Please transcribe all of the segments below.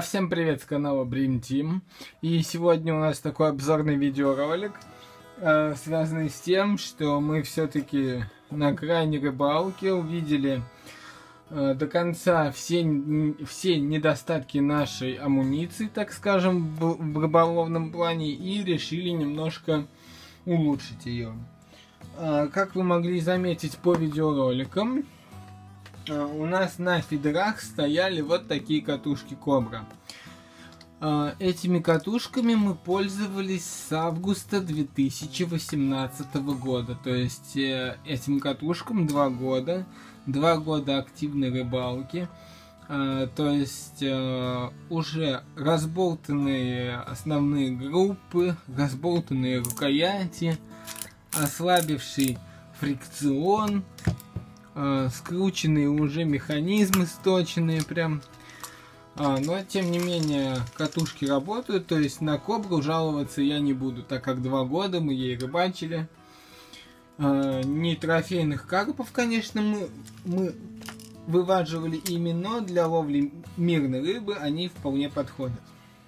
Всем привет с канала Dream Team. И сегодня у нас такой обзорный видеоролик, связанный с тем, что мы все-таки на крайней рыбалке увидели до конца все недостатки нашей амуниции, так скажем, в рыболовном плане, и решили немножко улучшить ее. Как вы могли заметить по видеороликам, у нас на фидерах стояли вот такие катушки Кобра. Этими катушками мы пользовались с августа 2018 года. То есть этим катушкам 2 года. 2 года активной рыбалки. То есть уже разболтанные основные группы, разболтанные рукояти, ослабивший фрикцион, скрученные уже механизмы, сточенные прям. Но тем не менее катушки работают, то есть на Кобру жаловаться я не буду, так как 2 года мы ей рыбачили. Не трофейных карпов, конечно, мы вываживали ими, но для ловли мирной рыбы они вполне подходят.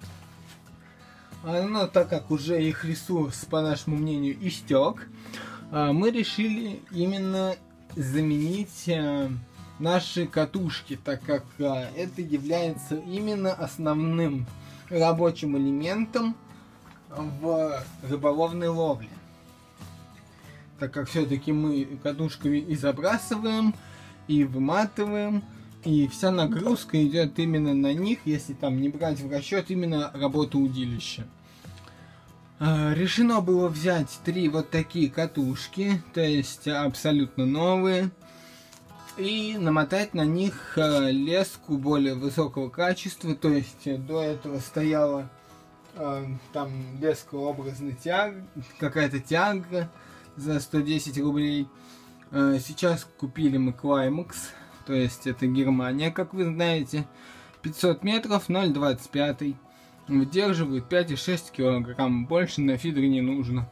Но так как уже их ресурс, по нашему мнению, истек, мы решили именно заменить наши катушки, так как это является именно основным рабочим элементом в рыболовной ловле. Так как все-таки мы катушками и забрасываем, и выматываем, и вся нагрузка идет именно на них, если там не брать в расчет именно работу удилища. Решено было взять 3 вот такие катушки, то есть абсолютно новые, и намотать на них леску более высокого качества. То есть до этого стояла там леска образный тяг, какая-то тяга за 110 рублей. Сейчас купили мы Climax, то есть это Германия, как вы знаете, 500 метров, 0,25. Выдерживает 5,6 килограмм, больше на фидере не нужно.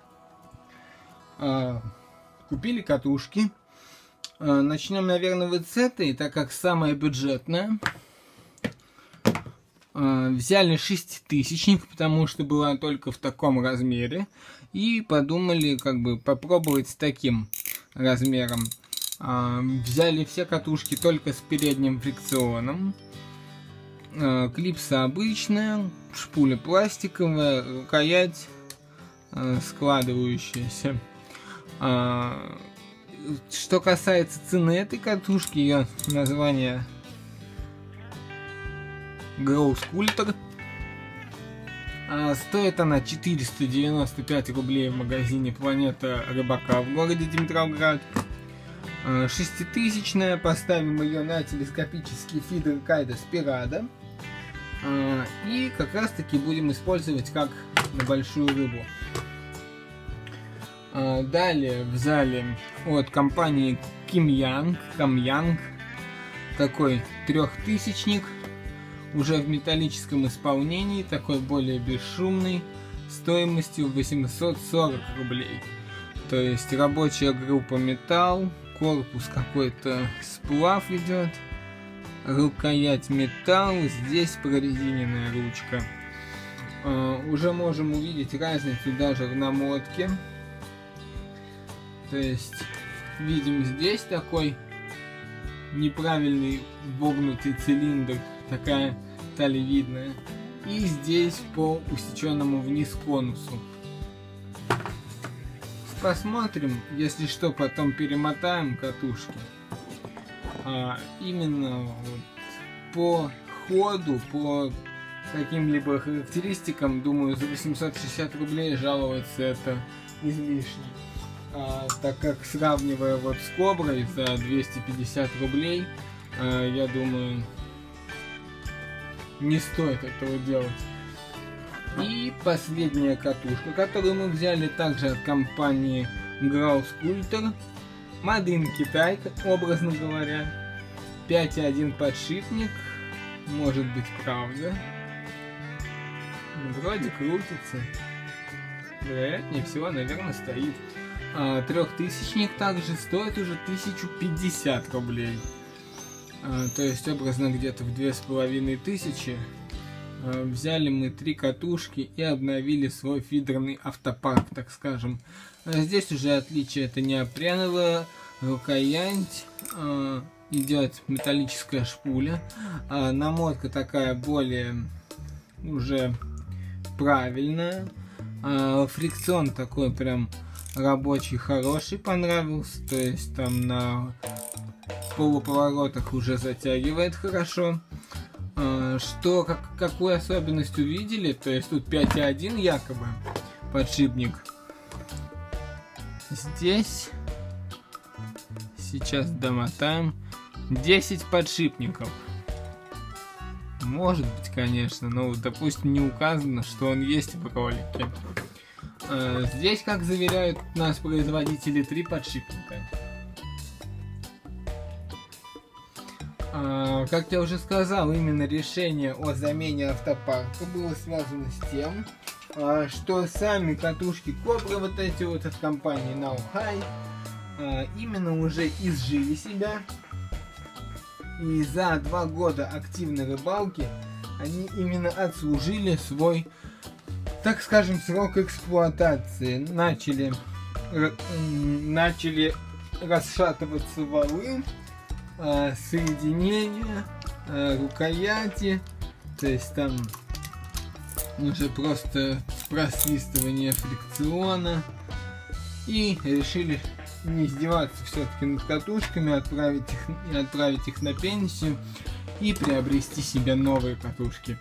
Купили катушки. Начнем, наверное, вот с этой, так как самая бюджетная. Взяли 6000-ник, потому что была только в таком размере. И подумали, как бы, попробовать с таким размером. Взяли все катушки только с передним фрикционом. Клипса обычная, шпуля пластиковая, рукоять складывающаяся. Что касается цены этой катушки, ее название Grow Sculptor. Стоит она 495 рублей в магазине Планета Рыбака в городе Димитровград. 6000-я, поставим ее на телескопический фидер Кайда Спирада. И как раз таки будем использовать как на большую рыбу. Далее взяли от компании Камьянг такой 3000-ник, уже в металлическом исполнении, такой более бесшумный, стоимостью 840 рублей. То есть рабочая группа металл, корпус какой-то сплав идет, рукоять металл, здесь прорезиненная ручка. Уже можем увидеть разницу даже в намотке. То есть видим здесь такой неправильный вогнутый цилиндр, такая талевидная, и здесь по усеченному вниз конусу. Посмотрим, если что, потом перемотаем катушки. Именно вот по ходу, по каким-либо характеристикам, думаю, за 860 рублей жаловаться это излишне. Так как, сравнивая вот с Коброй за 250 рублей, я думаю, не стоит этого делать. И последняя катушка, которую мы взяли также от компании Grow Sculptor, Made in Китай, образно говоря. 5.1 подшипник, может быть, правда. Вроде крутится. Вероятнее всего, наверное, стоит. 3000-ник также стоит уже 1050 рублей. То есть образно где-то в 2500 взяли мы 3 катушки и обновили свой фидерный автопарк, так скажем. Здесь уже отличие — это неопреновая рукоять, идет металлическая шпуля, намотка такая более уже правильная, фрикцион такой прям рабочий, хороший понравился, то есть там на полуповоротах уже затягивает хорошо. Какую особенность увидели, то есть тут 5.1 якобы подшипник. Здесь сейчас домотаем 10 подшипников. Может быть, конечно, но, допустим, не указано, что он есть в ролике. Здесь, как заверяют нас производители, 3 подшипника. Как я уже сказал, именно решение о замене автопарка было связано с тем, что сами катушки Cobra, вот эти вот от компании Now High, именно уже изжили себя. И за 2 года активной рыбалки они именно отслужили свой, так скажем, срок эксплуатации. Начали расшатываться валы, соединения, рукояти, то есть там уже просто просвистывание фрикциона, и решили не издеваться все-таки над катушками, отправить их на пенсию и приобрести себе новые катушки.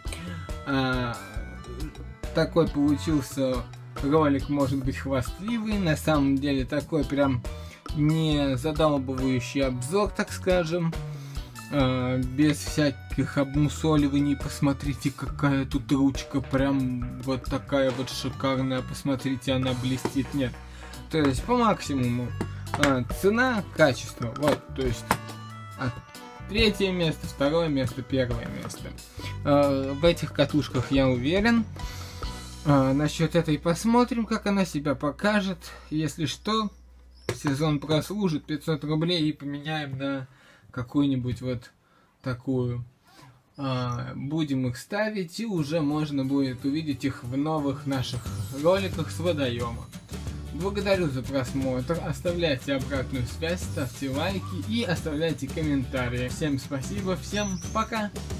Такой получился ролик, может быть, хвастливый, на самом деле такой прям не задалбывающий обзор, так скажем, без всяких обмусоливаний. Посмотрите, какая тут ручка, прям вот такая вот шикарная, посмотрите, она блестит. Нет, то есть по максимуму цена, качество, вот, то есть 3-е место, 2-е место, 1-е место. В этих катушках я уверен. Насчет этой посмотрим, как она себя покажет. Если что, сезон прослужит, 500 рублей и поменяем на какую-нибудь вот такую. Будем их ставить, и уже можно будет увидеть их в новых наших роликах с водоема. Благодарю за просмотр, оставляйте обратную связь, ставьте лайки и оставляйте комментарии. Всем спасибо, всем пока!